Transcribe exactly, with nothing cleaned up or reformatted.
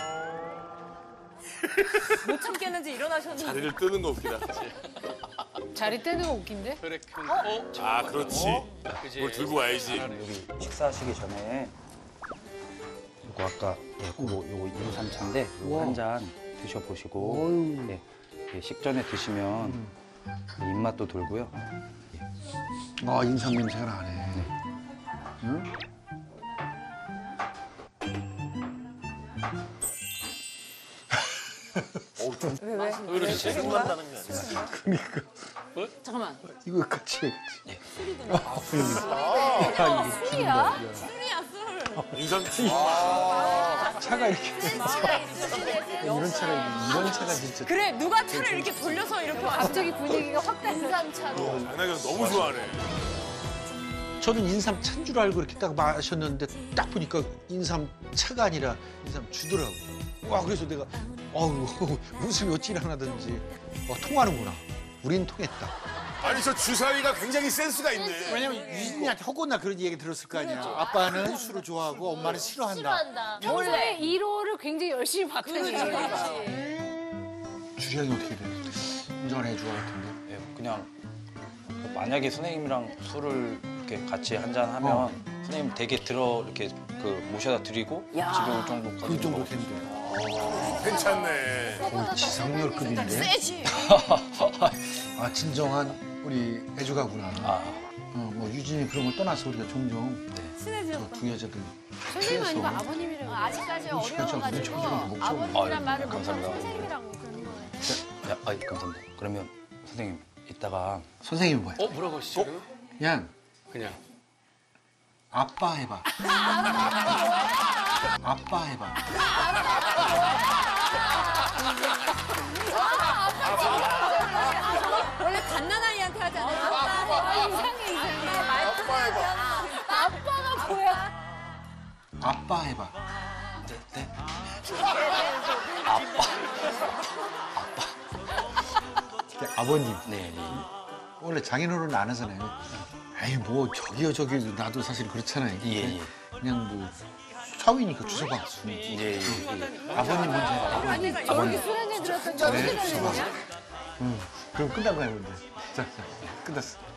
못 참겠는지 일어나셨는데. 자리를 뜨는 거 웃기다. 자리 떼는 거 웃긴데? 그래, 큰 거. 어? 아, 그렇지. 그지? 뭘 들고 와야지. 여기 식사하시기 전에 요거 아까 예, 그거 요거 인삼차인데 요거 한 잔 드셔보시고 예, 예, 식전에 드시면 입맛도 돌고요. 아, 인삼 냄새가 나네. 네. 응? 왜 왜? 왜 이렇게 생각난다는 게 아니라. 그러니까 잠깐만. 이거 같이 해. 예. 아, 그러니까. 아, 술이야? 술이야 술. 인삼 차가 이렇게 이런 차가 이런 차가 진짜. 그래 누가 차를 이렇게 돌려서 이렇게 갑자기 분위기가 확 달라. 인삼차로. 장난이 너무 좋아하네. 저는 인삼 차인 줄 알고 이렇게 딱 마셨는데 딱 보니까 인삼 차가 아니라 인삼 주더라고. 와, 그래서 내가 어우 웃음이 어찌 일어나든지 와, 통하는구나. 우린 통했다. 아니 저 주사위가 굉장히 센스가 있네. 왜냐면 유진이한테 허구나 그런 얘기 들었을 거 아니야. 아빠는 술을 좋아하고 엄마는 싫어한다. 원래 일 호를 굉장히 열심히 봤다는 얘기야. 주량이 어떻게 돼? 인정을 해줄 것 같은데. 예, 그냥 만약에 선생님이랑 술을 이렇게 같이 한잔 하면 어. 선생님 댁에 들어 이렇게 그 모셔다 드리고 집에 올 정도까지. 그 정도 되는데. 괜찮네. 거의 지상렬급인데. 세지. 아, 진정한 우리 애주가구나. 아, 어, 뭐 유진이 그런 걸 떠나서 우리가 종종 친해졌다. 저 두 여자들 선생님 아니고 취해서 아버님이랑 아직까지 눈치가 좀 어려워가지고 눈치가 좀 아버님이란 아유, 말을 못하고 감사합니다. 선생님이라고 그러는 거예요. 야, 아이 감사합니다. 그러면 선생님 이따가 선생님이 뭐야? 어, 뭐라고 하시죠? 그냥 그냥. 아빠 해봐. 아빠 해봐. 원래 갓난아이한테 하잖아요. 아빠 이상해 이상해. 아빠 해봐. 아빠가 뭐야? 아빠 해봐. 네, 네. 아빠. 아버님. 네, 네. 원래 장인어른은 안 하잖아요. 에이, 뭐 저기요 저기 나도 사실 그렇잖아요. 예, 예. 그냥 뭐 사위니까 주워봐. 예, 예, 예. 아버님 먼저 해. 아버님. 아니 저렇게 술 한잔 들었더니 저렇게 네, 달리냐? 응. 그럼 끝난 거야, 근데. 자, 자, 끝났어.